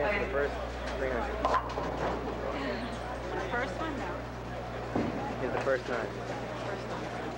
chance for the first 300. The first one, no. Is the first time. First one.